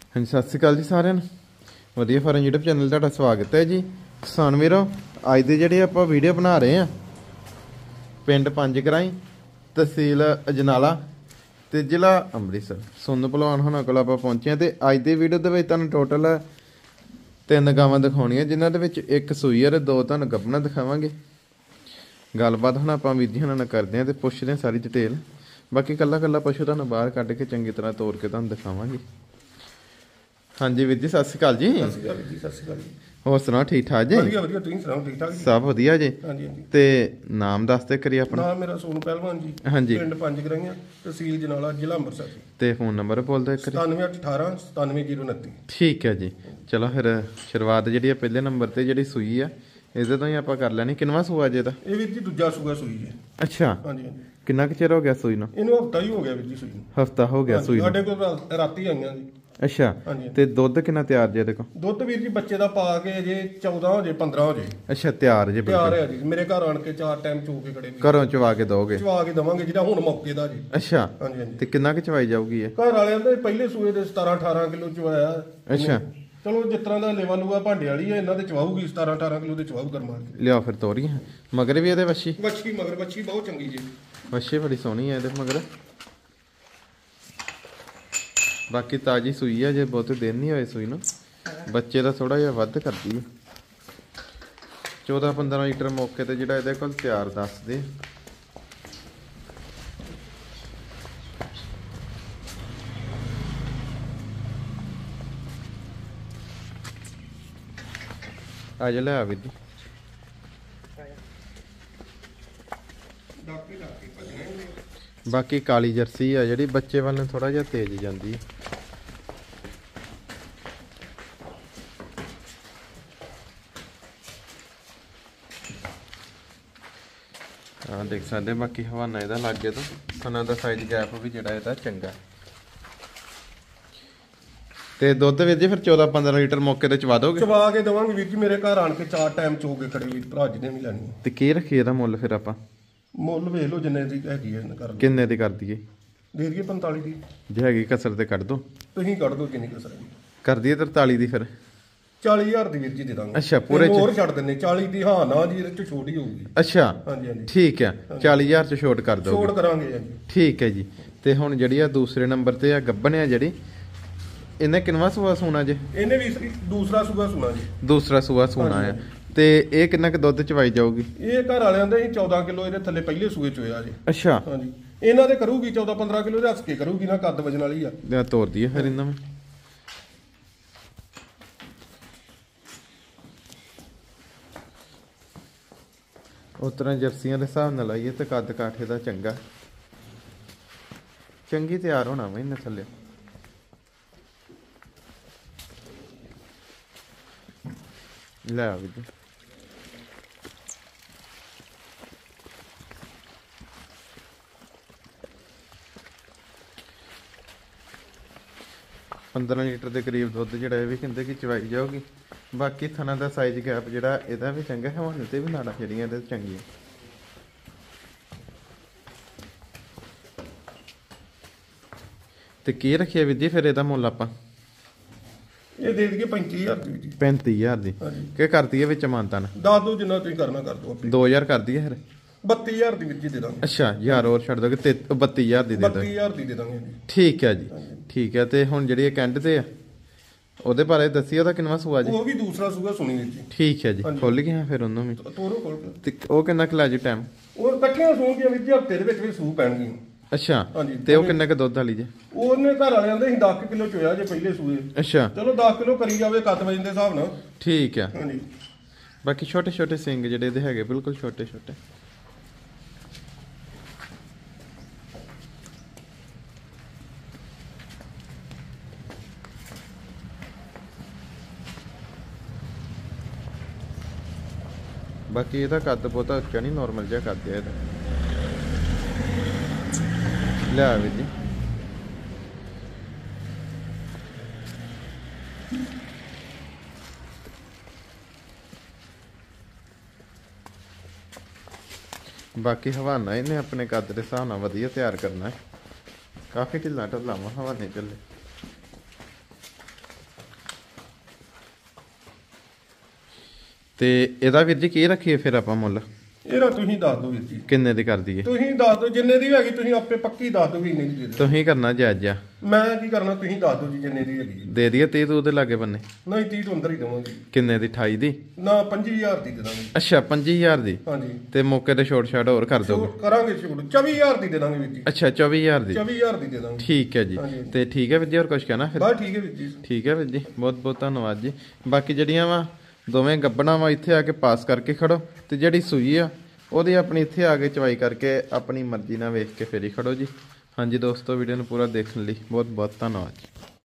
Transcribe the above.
ਹਾਂਜੀ ਸਤਿ ਸ਼੍ਰੀ ਅਕਾਲ ਜੀ ਸਾਰਿਆਂ ਨੂੰ। ਵਧੀਆ ਫਾਰਮ YouTube ਚੈਨਲ ਤੁਹਾਡਾ ਸਵਾਗਤ ਹੈ ਜੀ। ਕਿਸਾਨ ਵੀਰੋ, ਅੱਜ ਦੇ ਜਿਹੜੇ ਆਪਾਂ ਵੀਡੀਓ ਬਣਾ ਰਹੇ ਆ ਪਿੰਡ ਪੰਜ ਕਰਾਈ, ਤਹਿਸੀਲ ਅਜਨਾਲਾ ਤੇ ਜ਼ਿਲ੍ਹਾ ਅੰਮ੍ਰਿਤਸਰ, ਸੋਨੂੰ ਭਲਵਾਨ ਹੋਣਾ ਕੋਲ ਆਪਾਂ ਪਹੁੰਚੇ ਆ। ਤੇ ਅੱਜ ਦੀ ਵੀਡੀਓ ਦੇ ਵਿੱਚ ਤੁਹਾਨੂੰ ਟੋਟਲ 3 ਗਾਵਾਂ ਦਿਖਾਉਣੀਆਂ, ਜਿਨ੍ਹਾਂ ਦੇ ਵਿੱਚ ਇੱਕ ਸੂਈ ਆ ਤੇ 2 ਤੁਹਾਨੂੰ ਗੱਭਣਾ ਦਿਖਾਵਾਂਗੇ। ਗੱਲਬਾਤ ਹੁਣ ਆਪਾਂ ਵੀਰ ਜੀ ਹੁਣਾਂ ਨਾਲ ਕਰਦੇ ਆ ਤੇ ਪੁੱਛਦੇ ਆ ਸਾਰੀ ਡਿਟੇਲ। ਬਾਕੀ ਕੱਲਾ ਪਸ਼ੂ ਤੁਹਾਨੂੰ ਬਾਹਰ ਕੱਢ ਕੇ ਚੰਗੀ ਤਰ੍ਹਾਂ ਤੋੜ ਕੇ ਤੁਹਾਨੂੰ ਦਿਖਾਵਾਂਗੇ। ਹਾਂਜੀ ਵੀਰ ਜੀ ਸਤਿ ਸ਼੍ਰੀ ਅਕਾਲ ਜੀ। ਸਤਿ ਸ਼੍ਰੀ ਅਕਾਲ ਜੀ। ਸਤਿ ਸ਼੍ਰੀ ਅਕਾਲ ਜੀ। ਹੋਰ ਸੁਣਾਓ, ਠੀਕ ਠਾਕ ਜੀ? ਵਧੀਆ ਵਧੀਆ, ਤੁਸੀਂ ਸੁਣਾਓ ਠੀਕ ਠਾਕ ਜੀ? ਸਭ ਵਧੀਆ ਜੀ। ਹਾਂਜੀ ਹਾਂਜੀ। ਤੇ ਨਾਮ ਦੱਸਦੇ ਕਰੀ ਆਪਣਾ? ਨਾਮ ਮੇਰਾ ਸੋਨੂੰ ਪਹਿਲਵਾਨ ਜੀ। ਹਾਂਜੀ। ਪਿੰਡ ਪੰਜ ਕਰਾਈਆਂ, ਤਹਿਸੀਲ ਜਨਾਲਾ, ਜ਼ਿਲ੍ਹਾ ਅੰਮ੍ਰਿਤਸਰ ਜੀ। ਤੇ ਫੋਨ ਨੰਬਰ ਬੋਲ ਦਿਓ ਇੱਕ ਵਾਰੀ। 9718 97029। ਠੀਕ ਹੈ ਜੀ। ਚਲੋ ਫਿਰ ਸ਼ੁਰੂਆਤ ਜਿਹੜੀ ਆ ਪਹਿਲੇ ਨੰਬਰ ਤੇ ਜਿਹੜੀ ਸੂਈ ਆ ਇਹਦੇ ਤੋਂ ਹੀ ਆਪਾਂ ਕਰ ਲੈਣੀ। ਕਿੰਨਵਾਂ ਸੂਆ ਜੇ ਦਾ? ਇਹ ਵੀਰ ਜੀ ਦੂਜਾ ਸੂਆ ਸੂਈ ਜੀ। ਅੱਛਾ, ਹਾਂਜੀ ਹਾਂਜੀ। ਕਿੰਨਾ ਕੁ ਚਿਰ ਹੋ ਗਿਆ ਸੂਈ ਨੂੰ? ਇਹਨੂੰ ਹਫਤਾ ਹੀ ਹੋ ਗਿਆ ਵੀਰ ਜੀ ਸੂਈ ਨੂੰ। ਹਫਤਾ ਹੋ ਗਿਆ ਸੂਈ ਨੂੰ? ਸਾਡੇ ਕੋਲ ਰਾਤੀ ਆਈਆਂ ਜੀ। ਅੱਛਾ। ਹਾਂਜੀ। ਤੇ ਦੁੱਧ ਕਿੰਨਾ ਤਿਆਰ ਜੇ ਇਹਦੇ ਕੋਲ? ਦੁੱਧ ਵੀਰ ਜੀ ਬੱਚੇ ਦਾ ਪਾ ਕੇ ਜੇ 14 ਹੋ ਜੇ 15 ਹੋ ਜੇ। ਅੱਛਾ, ਤਿਆਰ ਜੇ? ਤਿਆਰ ਹੈ ਜੀ। ਮੇਰੇ ਘਰ ਆਣ ਕੇ 4 ਟਾਈਮ ਚੋ ਕੇ ਖੜੇ ਘਰੋਂ ਚਵਾ ਕੇ ਦੋਗੇ? ਚਵਾ ਕੇ ਦਵਾਂਗੇ, ਜਿਹੜਾ ਹੁਣ ਮੌਕੇ ਦਾ ਜੀ। ਅੱਛਾ। ਹਾਂਜੀ ਹਾਂਜੀ। ਤੇ ਕਿੰਨਾ ਕੁ ਚਵਾਈ ਜਾਊਗੀ ਇਹ? ਘਰ ਵਾਲਿਆਂ ਦੇ ਪਹਿਲੇ ਸੂਏ ਦੇ 17 18 ਕਿਲੋ ਚਵਾਇਆ। ਅੱਛਾ। ਚਲੋ ਜਿਸ ਤਰ੍ਹਾਂ ਦਾ ਲੇਵਾ ਲੂਆ ਭਾਂਡੇ ਵਾਲੀ ਹੈ, ਇਹਨਾਂ ਦੇ ਚਵਾਊਗੀ 17 18 ਕਿਲੋ ਦੇ ਚਵਾਊ ਕਰਮਾ ਕੇ। ਲਿਆ ਫਿਰ ਤੋਰੀਆਂ ਮਗਰ ਵੀ ਇਹਦੇ ਵੱਛੀ? ਵੱਛੀ ਮਗਰ ਵੱਛੀ ਬਹੁਤ ਚੰਗੀ ਜੀ। ਵੱਛੀ ਬੜੀ ਸੋਹਣੀ ਹੈ ਇਹਦੇ ਮਗਰ। ਬਾਕੀ ਤਾਜੀ ਸੂਈ ਆ, ਜੇ ਬਹੁਤੇ ਦਿਨ ਨਹੀਂ ਹੋਏ ਸੂਈ ਨੂੰ। ਬੱਚੇ ਦਾ ਥੋੜਾ ਜਿਹਾ ਵੱਧ ਕਰਦੀ ਹੈ। 14-15 ਲੀਟਰ ਮੌਕੇ ਤੇ ਜਿਹੜਾ ਇਹਦੇ ਕੋਲ ਤਿਆਰ ਦੱਸਦੇ। ਆ ਜਾ ਲੈ ਆ ਵੀਰ ਜੀ। ਬਾਕੀ ਕਾਲੀ ਜਰਸੀ ਆ ਜਿਹੜੀ ਬੱਚੇ ਵੱਲ ਨੂੰ ਥੋੜਾ ਜਿਹਾ ਤੇਜ਼ ਜਾਂਦੀ ਹੈ। ਆ ਦੇਖ ਸਕਦੇ। ਬਾਕੀ ਹਵਾਨਾ ਇਹਦਾ ਲਾਗੇ ਤੋਂ ਖਾਣਾ ਦਾ ਸਾਈਜ਼ ਗੈਪ ਵੀ ਜਿਹੜਾ ਇਹਦਾ ਚੰਗਾ। ਤੇ ਦੁੱਧ ਵੀਰ ਜੀ ਫਿਰ 14-15 ਲੀਟਰ ਮੌਕੇ ਤੇ ਚਵਾ ਦੋਗੇ? ਚਵਾ ਕੇ ਦਵਾਂਗੇ ਵੀਰ ਜੀ। ਮੇਰੇ ਘਰ ਆਣ ਕੇ 4 ਟਾਈਮ ਚੋ ਕੇ ਖੜੇ ਵੀਰ ਭਰਾ ਜਿਹਨੇ ਵੀ ਲੈਣੀ। ਤੇ ਕੀ ਰੱਖੀ ਇਹਦਾ ਮੁੱਲ ਫਿਰ ਆਪਾਂ? ਮੁੱਲ ਵੇਖ ਲਓ ਜਿੰਨੇ ਦੀ ਹੈਗੀ ਹੈ ਕਰ। ਕਿੰਨੇ ਦੀ ਕਰ ਦਈਏ? ਦੇ ਦਈਏ 45 ਦੀ। ਜੇ ਹੈਗੀ ਕਸਰ ਤੇ ਕੱਢ ਦੋ। ਤੁਸੀਂ ਕੱਢ ਦੋ ਜਿੰਨੀ ਕਸਰ ਹੈ। ਕਰ ਦਈਏ 43 ਦੀ ਫਿਰ? 40000 ਦੀ ਵੀਰ ਜੀ ਦੇ ਦਾਂਗੇ। ਅੱਛਾ, ਪੂਰੇ ਚ ਹੋਰ ਛੱਡ ਦਿੰਨੇ 40 ਦੀ। ਹਾਂ ਨਾ ਜੀ, ਇਹਦੇ ਚ ਛੋਟ ਹੀ ਹੋਊਗੀ। ਅੱਛਾ। ਹਾਂਜੀ ਹਾਂਜੀ। ਠੀਕ ਹੈ, 40000 ਚ ਛੋਟ ਕਰ ਦੋਗੇ? ਛੋਟ ਕਰਾਂਗੇ ਜੀ। ਠੀਕ ਹੈ ਜੀ। ਤੇ ਹੁਣ ਜਿਹੜੀ ਆ ਦੂਸਰੇ ਨੰਬਰ ਤੇ ਆ ਗੱਭਣ ਆ ਜਿਹੜੀ, ਇਹਨੇ ਕਿੰਨਵਾਂ ਸੂਆ ਸੂਣਾ ਜੇ? ਇਹਨੇ ਵੀ ਦੂਸਰਾ ਸੂਆ ਸੁਣਾ ਜੀ। ਦੂਸਰਾ ਸੂਆ ਸੂਣਾ ਆ। ਤੇ ਇਹ ਕਿੰਨਾ ਕੁ ਦੁੱਧ ਚਵਾਈ ਜਾਊਗੀ? ਇਹ ਘਰ ਵਾਲਿਆਂ ਦੇ 14 ਕਿਲੋ ਇਹਦੇ ਥੱਲੇ ਪਹਿਲੇ ਸੂਏ ਚੋਇਆ ਜੀ। ਅੱਛਾ। ਹਾਂਜੀ। ਇਹਨਾਂ ਦੇ ਕਰੂਗੀ 14-15 ਕਿਲੋ ਦੇ ਹੱਸ ਕੇ ਕਰੂਗੀ ਨਾ, ਕੱਦ ਵਜਣ ਵਾਲੀ ਆ। ਲੈ ਤੋਰ ਦਈਏ ਫਿਰ ਇਹਨਾਂ ਨੂੰ। ਉਸ ਤਰ੍ਹਾਂ ਜਰਸੀਆਂ ਦੇ ਹਿਸਾਬ ਨਾਲ ਆਈਏ ਤੇ ਕੱਦ ਕਾਠੇ ਦਾ ਚੰਗਾ, ਚੰਗੀ ਤਿਆਰ ਹੋਣਾ ਵਾ ਇਹਨੇ ਥੱਲੇ। ਲੈ ਆ ਵੀ 15 ਲੀਟਰ ਦੇ ਕਰੀਬ ਦੁੱਧ ਜਿਹੜਾ ਇਹ ਵੀ ਕਹਿੰਦੇ ਕਿ ਚਵਾਈ ਜਾਊਗੀ। ਬਾਕੀ ਥਣਾ ਦਾ ਸਾਈਜ਼ ਗੈਪ ਜਿਹੜਾ ਇਹਦਾ ਵੀ ਚੰਗਾ ਹੈ। ਹੁਣ ਤੇ ਵੀ ਨਾੜਾਂ ਜਿਹੜੀਆਂ ਇਹਦੇ ਚੰਗੀਆਂ। ਤੇ ਕੀ ਰੱਖਿਆ ਵੀਰ ਜੀ ਫਿਰ ਇਹਦਾ ਮੁੱਲ ਆਪਾਂ? ਇਹ ਦੇ ਦਈਏ 35000 ਦੀ ਜੀ। 35000 ਦੀ? ਹਾਂਜੀ। ਕੀ ਕਰਦੀ ਹੈ ਵਿੱਚ ਮਾਨਤਾਨ? ਦੱਸ ਦੋ ਜਿੰਨਾ ਤੁਸੀਂ ਕਰਨਾ ਕਰ ਦੋ। 2000 ਕਰ ਦਈਏ ਫਿਰ? 32000 ਦੀ ਵੀਰ ਜੀ ਦੇ ਦਾਂਗੇ। ਅੱਛਾ, ਯਾਰ ਹੋਰ ਛੱਡ ਦੋਗੇ ਤੇ 32000 ਦੀ ਦੇ ਦਾਂਗੇ? 32000 ਦੀ ਦੇ ਦਾਂਗੇ ਜੀ। ਠੀਕ ਹੈ ਜੀ। ਠੀਕ ਹੈ। ਤੇ ਹੁਣ ਜਿਹੜੀ ਇਹ ਕੈਂਡ ਤੇ ਆ ਉਹਦੇ ਬਾਰੇ ਦੱਸੀ, ਉਹਦਾ ਕਿੰਨਵਾਂ ਸੂਆ ਜੀ? ਉਹ ਵੀ ਦੂਸਰਾ ਸੂਆ ਸੁਣੀ ਵੀਰ ਜੀ। ਠੀਕ ਹੈ ਜੀ। ਖੁੱਲ ਗਿਆ ਫਿਰ ਉਹਨੂੰ ਵੀ? ਤੋਰੋ ਖੋਲ ਕੇ। ਤੇ ਉਹ ਕਿੰਨਾ ਕੁ ਲੈ ਜੀ ਟਾਈਮ? ਉਹ ਇਕੱਠੀਆਂ ਸੂਣ ਦੀਆਂ ਵੀਰ ਜੀ, ਹਫਤੇ ਦੇ ਵਿੱਚ ਵੀ ਸੂ ਪੈਣਗੀਆਂ। ਅੱਛਾ। ਹਾਂਜੀ। ਤੇ ਉਹ ਕਿੰਨਾ ਕੁ ਦੁੱਧ ਵਾਲੀ ਜੇ? ਉਹਨੇ ਘਰ ਵਾਲਿਆਂ ਦੇ ਅਸੀਂ 10 ਕਿਲੋ ਚੋਇਆ ਜੇ ਪਹਿਲੇ ਸੂਏ। ਅੱਛਾ। ਚਲੋ 10 ਕਿਲੋ ਕਰੀ ਜਾਵੇ ਕੱਦ ਵਜਨ ਦੇ ਹਿਸਾਬ ਨਾਲ। ਠੀਕ ਆ। ਹਾਂਜੀ। ਬਾਕੀ ਛੋਟੇ ਛੋਟੇ ਸਿੰਗ ਜਿਹੜੇ ਇਹਦੇ ਹੈਗੇ ਬਿਲਕੁਲ ਛੋਟੇ ਛੋਟੇ। ਬਾਕੀ ਇਹਦਾ ਕੱਦ ਬਹੁਤਾ ਉੱਚਾ ਨਹੀਂ, ਨੋਰਮਲ ਜਿਹਾ ਕੱਦ ਹੈ ਇਹਦਾ। ਲਿਆ ਵੀਰ ਜੀ। ਬਾਕੀ ਹਵਾਨਾ ਇਹਨੇ ਆਪਣੇ ਕੱਦ ਦੇ ਹਿਸਾਬ ਨਾਲ ਵਧੀਆ ਤਿਆਰ ਕਰਨਾ ਹੈ। ਕਾਫੀ ਢਿੱਲਾ ਢਿੱਲਾ ਹਵਾਨੇ ਚੱਲੇ। ਤੇ ਇਹਦਾ ਵੀਰ ਜੀ ਕੀ ਰੱਖੀਏ ਫਿਰ ਆਪਾਂ ਮੁੱਲ ਇਹਦਾ ਤੁਸੀਂ ਦੱਸ ਦਿਓ ਵੀਰ ਜੀ, ਕਿੰਨੇ ਦੀ ਕਰ ਦਈਏ? ਤੁਸੀਂ ਦੱਸ ਦਿਓ ਜਿੰਨੇ ਦੀ ਹੈਗੀ, ਤੁਸੀਂ ਆਪੇ ਪੱਕੀ ਦੱਸ ਦਿਓ ਵੀ ਇੰਨੇ ਦੀ ਦੇ ਦਿਓ। ਤੁਸੀਂ ਕਰਨਾ ਜਾਇਜ਼ ਆ, ਮੈਂ ਕੀ ਕਰਨਾ, ਤੁਸੀਂ ਦੱਸ ਦਿਓ ਜੀ ਜਿੰਨੇ ਦੀ ਹੈਗੀ। ਦੇ ਦਈਏ 30 ਤੂੰ ਉਹਦੇ ਲਾਗੇ ਬੰਨੇ? ਨਹੀਂ 30 ਤੋਂ ਅੰਦਰ ਹੀ ਦੇਵਾਂਗੇ। ਕਿੰਨੇ ਦੀ? 28 ਦੀ? ਨਾ 25000 ਦੀ ਦੇ ਦਾਂਗੇ। ਅੱਛਾ 25000 ਦੀ। ਹਾਂਜੀ ਤੇ ਮੌਕੇ ਤੇ ਛੋਟ ਛਾਟ ਹੋਰ ਕਰ ਦੋਗੇ? ਕਰਾਂਗੇ ਛੋਟ 24000 ਦੀ ਦੇ ਦਾਂਗੇ ਵੀਰ ਜੀ। ਅੱਛਾ 24000 ਦੀ। 24000 ਦੀ ਦੇ ਦਾਂਗੇ। ਠੀਕ ਹੈ ਜੀ। ਤੇ ਠੀਕ ਹੈ ਵੀਰ ਜੀ, ਹੋਰ ਕੁਝ ਕਹਿਣਾ ਫਿਰ? ਬਸ ਠੀਕ ਹੈ ਵੀਰ ਜੀ। ਠੀਕ ਹੈ ਵੀਰ ਜੀ, ਬਹੁਤ ਬਹੁਤ ਧੰਨਵਾਦ ਜੀ। ਬਾਕੀ ਜਿਹੜੀਆਂ ਵਾ ਦੋਵੇਂ ਗੱਬਣਾ ਵਾ ਇੱਥੇ ਆ ਕੇ ਪਾਸ ਕਰਕੇ ਖੜੋ, ਤੇ ਜਿਹੜੀ ਸੂਈ ਆ ਉਹਦੀ ਆਪਣੀ ਇੱਥੇ ਆ ਕੇ ਚਵਾਈ ਕਰਕੇ ਆਪਣੀ ਮਰਜ਼ੀ ਨਾਲ ਵੇਖ ਕੇ ਫੇਰੀ ਖੜੋ ਜੀ। ਹਾਂਜੀ ਦੋਸਤੋ, ਵੀਡੀਓ ਨੂੰ ਪੂਰਾ ਦੇਖਣ ਲਈ ਬਹੁਤ ਬਹੁਤ ਧੰਨਵਾਦ ਜੀ।